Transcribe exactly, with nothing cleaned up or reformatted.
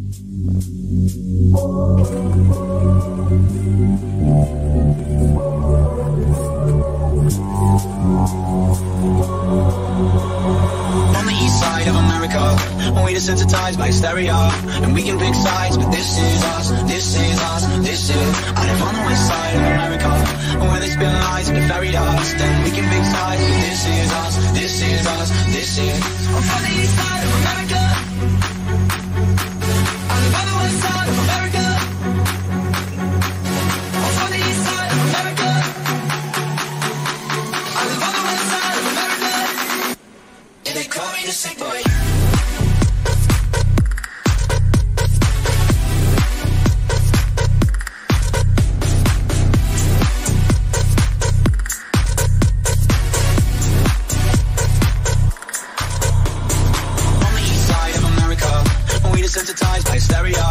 On the east side of America, we desensitized by hysteria, and we can pick sides, but this is us, this is us, this is. I live on the west side of America, where they spin lies into fairy dust, and we can pick sides, but this is us, this is us, this is. I'm from the east side of America, I live on the west side of America. I'm from the east side of America, I live on the west side of America. And they call me the sick boy. Desensitized by hysteria,